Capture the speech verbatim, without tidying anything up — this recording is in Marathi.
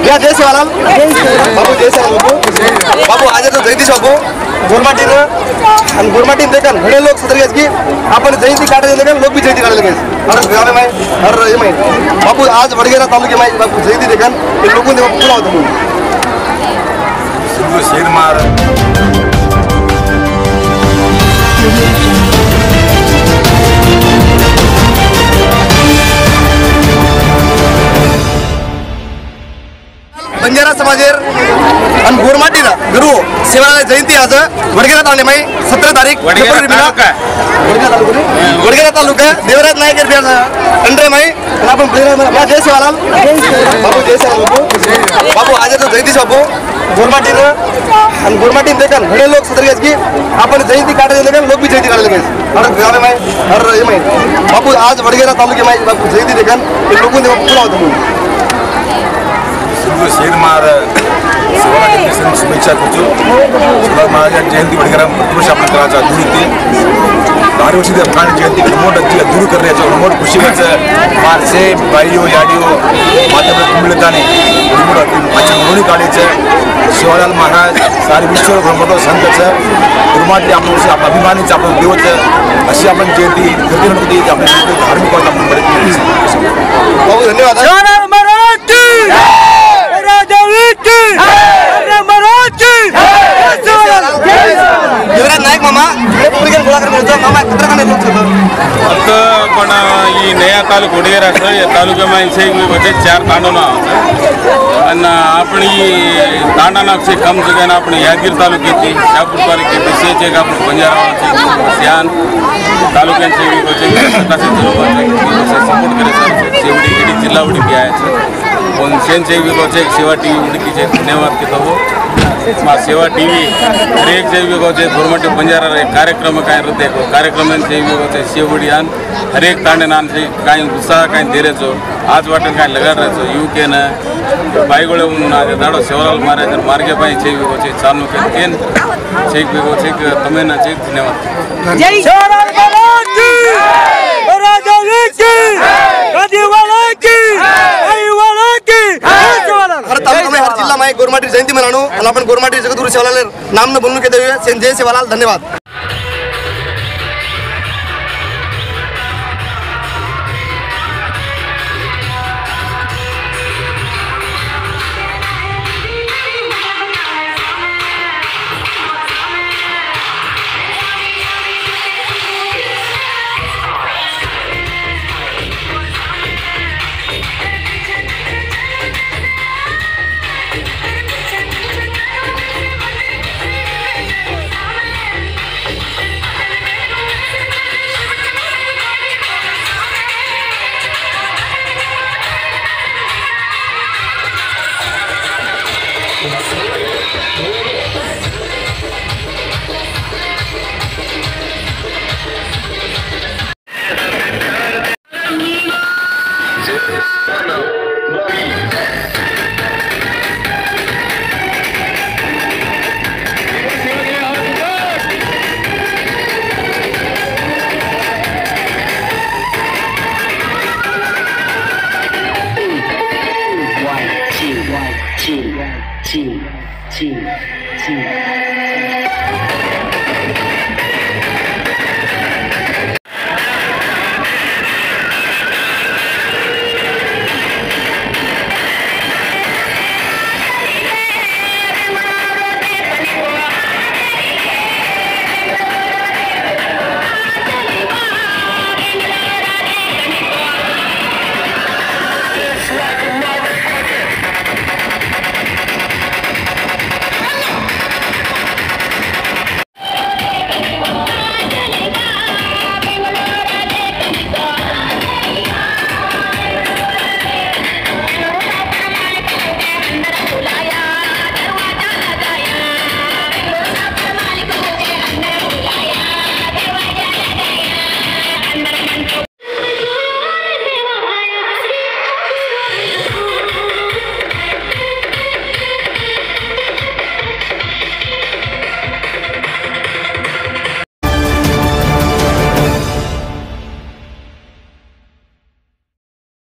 या जय सेवालाल बाबू जय सेवालाल बाबू बाबू आज तो जयंती बाबू गोरमाटीन आणि गोरमाटीन देखन घडे लोक सदर की आपण जयंती काढायला देखन लोक भी जयंती काढायला गेले हर गाव में हर ये में बाबू आज वडगेरा तालुके में बाबू जयंती देखन ते लोगों ने पुला होतो सुबह शेर मार बंजारा समाजेर आणि गोरमाटीला गुरु सेवाला जयंती आज वडगेरा तालुके में सत्रह तारीख वडगेरा तालुका वडगेरा तालुका देवराज नायकर बिहार अंडर में आपण जय सेवालाल बाबू जय सेवालाल बाबू बाबू आज तो जयंती बाबू गोरमाटीन आणि गोरमाटीन देखन घडे लोक सदर की आपण जयंती काढायला देखन लोक भी जयंती काढायला गेले हर गाव में हर ये में बाबू आज वडगेरा तालुके में बाबू जयंती देखन ते लोगों ने पुला होतो शेर मार सेवा शुभेच्छा करतो शिवाजी महाराज जयंती वडगेरा प्रतिवर्ष आपण करायचा दूर येते बारा वर्षी कारण जयंती मोठ दूर करण्याचं मोठ खुशी मार्चे बाईओ याडिओ माध्यम कुंभळताने मोठ नोंदणी काढायचं शिवालाल महाराज सारे विश्व ब्रह्मतो संतचं गुरुमाटी आपण वर्षी आपलं अभिमानीचं आपण देवचं अशी आपण जयंती गणपती आपल्या धार्मिक आपण बहुत धन्यवाद नायक मामा मामा पण ಈ नया तालुका वडगेरा या तालुक्यामध्ये चार तांडवना आणि आपण तांडाना से कम जगह आपण यादगीर तालुक्याची शाहपूर तालुक्याची सेचे आपण बंजारा सियान तालुक्यांचे सपोर्ट करायचं शेवटी इडी जिल्हा उडी घ्यायचं पण शेनचे विभागाचे सेवा टी व्ही उडकीचे धन्यवाद कितो मा सेवा टी व्ही हरेक जे विभागाचे गोरमाटी बंजारा कार्यक्रम काय रहते कार्यक्रमांचे विभागाचे शेवडियान हरेक तांडेनांचे काही उत्साह काही धैर्याचो आज वाटत काय लगाड राहायचो युकेनं बाईगोळे म्हणून आज दाडो सेवालाल महाराज मार्गे पाई छे विभागाचे चालू केन छे विभागाचे तमेना छे धन्यवाद जय सेवालाल महाराज की राजा की गदीवाला की आईवाला की हर तालुका में हर जिला में गोरमाटी जयंती मनानो और अपन गोरमाटी जगतगुरु सेवालाल नाम न बोलने के देवे जय सेवालाल धन्यवाद। Two, two, two, two.